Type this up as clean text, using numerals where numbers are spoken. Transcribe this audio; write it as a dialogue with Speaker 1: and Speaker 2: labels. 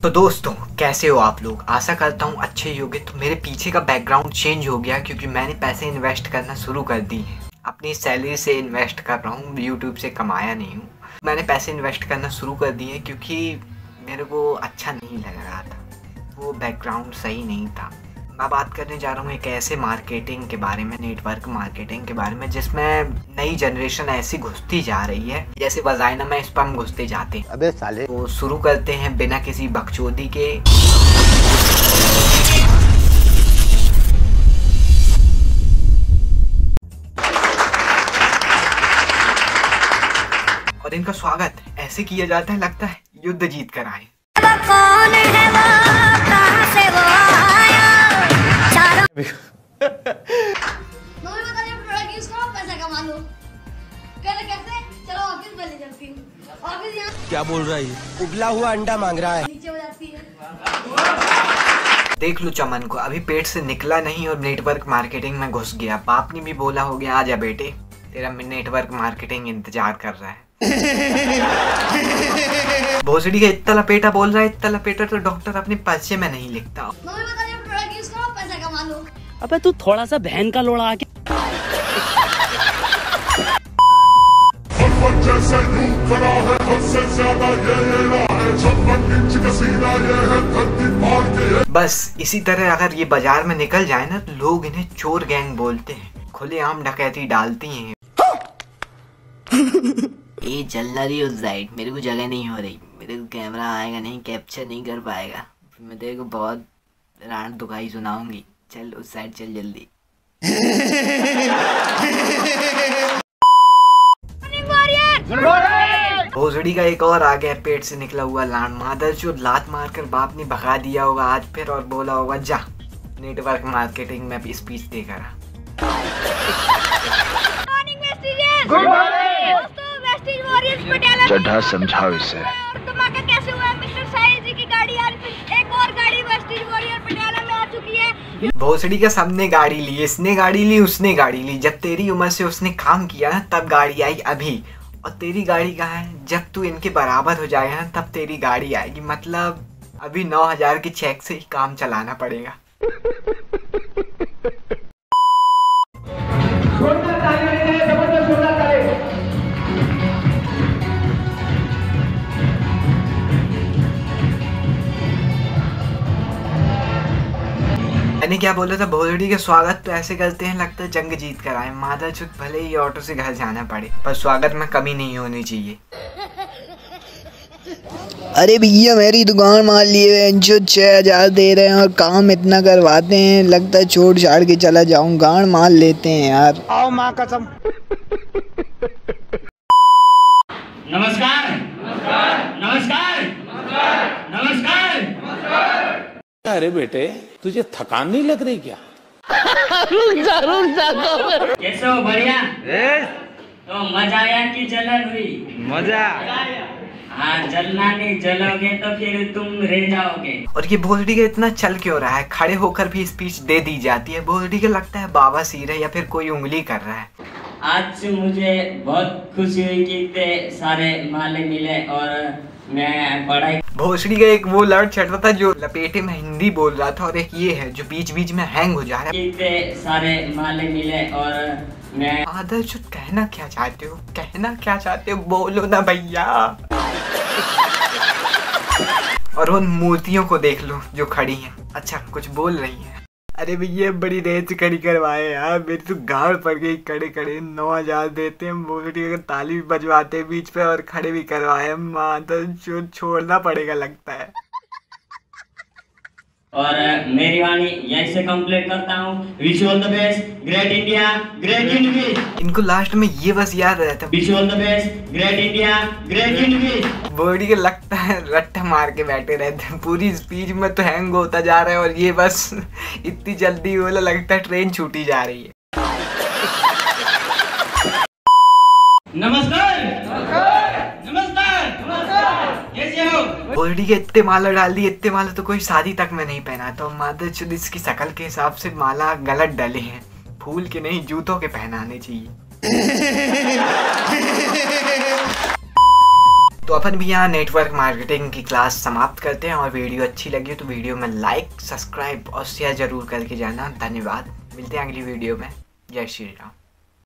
Speaker 1: तो दोस्तों कैसे हो आप लोग। आशा करता हूँ अच्छे ही होंगे। तो मेरे पीछे का बैकग्राउंड चेंज हो गया क्योंकि मैंने पैसे इन्वेस्ट करना शुरू कर दी है। अपनी सैलरी से इन्वेस्ट कर रहा हूँ, यूट्यूब से कमाया नहीं हूँ। मैंने पैसे इन्वेस्ट करना शुरू कर दिए क्योंकि मेरे को अच्छा नहीं लग रहा था, वो बैकग्राउंड सही नहीं था। मैं बात करने जा रहा हूँ एक ऐसे मार्केटिंग के बारे में, नेटवर्क मार्केटिंग के बारे में, जिसमें नई जनरेशन ऐसी घुसती जा रही है जैसे वजाइना में स्पर्म घुसते जाते हैं।
Speaker 2: अबे साले।
Speaker 1: तो शुरू करते हैं बिना किसी बकचोदी के। और इनका स्वागत ऐसे किया जाता है लगता है युद्ध जीत कर आए।
Speaker 2: क्या बोल रहा है? उबला हुआ अंडा मांग रहा है।
Speaker 3: नीचे हो जाती है।
Speaker 1: देख लो चमन को, अभी पेट से निकला नहीं और नेटवर्क मार्केटिंग में घुस गया। बाप ने भी बोला हो गया आजा बेटे, तेरा नेटवर्क मार्केटिंग इंतजार कर रहा है। भोसड़ी का इतना लपेटा बोल रहा है, इतना लपेटा तो डॉक्टर अपने पर्चे में नहीं लिखता।
Speaker 4: अबे तू थोड़ा सा बहन का लोड़ा आके
Speaker 1: बस इसी तरह अगर ये बाजार में निकल जाए ना तो लोग इन्हें चोर गैंग बोलते हैं, खुलेआम डकैती डालती हैं। ये चल रही उस साइड, मेरे को जगह नहीं हो रही, मेरे को कैमरा आएगा नहीं, कैप्चर नहीं कर पाएगा। मैं तेरे को बहुत रात दुखाई सुनाऊंगी, चल उस साइड चल जल्दी। भोसड़ी का एक और आ गया पेट से निकला हुआ लाड। मादर जो लात मारकर बाप ने भगा दिया होगा आज फिर और बोला होगा जा नेटवर्क मार्केटिंग में भी स्पीच देकर।
Speaker 5: चढ़ा समझाओ इसे।
Speaker 3: कैसे हुआ मिस्टर साहिल जी की गाड़ी यार, एक और गाड़ी वेस्टेज वॉरियर पटियाला में आ चुकी है।
Speaker 1: भोसड़ी का सबने गाड़ी ली, इसने गाड़ी ली, उसने गाड़ी ली। जब तेरी उम्र से उसने काम किया ना तब गाड़ी आई अभी, और तेरी गाड़ी कहाँ है? जब तू इनके बराबर हो जाएगा ना तब तेरी गाड़ी आएगी। मतलब अभी 9,000 के चेक से ही काम चलाना पड़ेगा। मैंने क्या बोला था, भोसड़ी का स्वागत तो ऐसे करते हैं लगता है जंग जीत कर आए। मादा चुत भले ही ऑटो से घर जाना पड़े पर स्वागत में कमी नहीं होनी चाहिए।
Speaker 6: अरे भैया मेरी दुकान मान लिए जो 6,000 दे रहे हैं और काम इतना करवाते हैं, लगता है छोड़ छाड़ के चला जाऊं, गाड़ मान लेते हैं यार।
Speaker 2: आओ माँ कसम।
Speaker 4: नमस्कार नमस्कार नमस्कार।
Speaker 7: अरे बेटे तुझे थकान नहीं लग रही क्या?
Speaker 4: कैसे हो? बढ़िया। तो मजा आया कि जलन हुई?
Speaker 7: मजा।
Speaker 4: हाँ जलना नहीं, जलोगे तो फिर तुम रह जाओगे।
Speaker 1: और ये भोसड़ी का इतना चल क्यों रहा है? खड़े होकर भी स्पीच दे दी जाती है। भोसड़ी का लगता है बाबा सीर है या फिर कोई उंगली कर रहा है।
Speaker 4: आज मुझे बहुत खुशी हुई कि इतने सारे माले मिले और मैं पढ़ाई।
Speaker 1: भोसड़ी का एक वो लड़ चढ़ रहा था जो लपेटे में हिंदी बोल रहा था, और एक ये है जो बीच बीच में हैंग हो जा रहा है।
Speaker 4: इतने सारे माले मिले और मैं
Speaker 1: आदर जो कहना क्या चाहते हो, कहना क्या चाहते हो बोलो ना भैया। और उन मूर्तियों को देख लो जो खड़ी हैं, अच्छा कुछ बोल रही हैं। अरे भैया बड़ी देर से खड़ी करवाए यार, मेरी तो गाड़ पड़ गई खड़े खड़े। 9,000 देते हैं, भोसड़ी अगर ताली भी बजवाते हैं बीच पे और खड़े भी करवाए, माँ तो छोड़ना पड़ेगा लगता है।
Speaker 4: और मेरी वाणी यहीं से कंप्लीट करता हूँ। Wish you all the best, great India, great India.
Speaker 1: इनको लास्ट में ये बस याद रहता है,
Speaker 4: wish you all the best, great India, great India.
Speaker 1: Body के लगता है रट्टा मार के बैठे रहते हैं। पूरी स्पीच में तो हैंग होता जा रहा है और ये बस इतनी जल्दी बोला लगता है ट्रेन छूटी जा रही है।
Speaker 4: नमस्कार नमस्कार नमस्कार, कैसे हो?
Speaker 1: बॉडी के इतने माला डाल दी, इतने माला तो कोई शादी तक में नहीं पहना। तो मादर चुद इसकी शक्ल के हिसाब से माला गलत डले हैं, फूल के नहीं जूतों के पहनाने चाहिए। तो अपन भी यहाँ नेटवर्क मार्केटिंग की क्लास समाप्त करते हैं, और वीडियो अच्छी लगी तो वीडियो में लाइक, सब्सक्राइब और शेयर जरूर करके जाना। धन्यवाद, मिलते हैं अगली वीडियो में। जय श्री राम।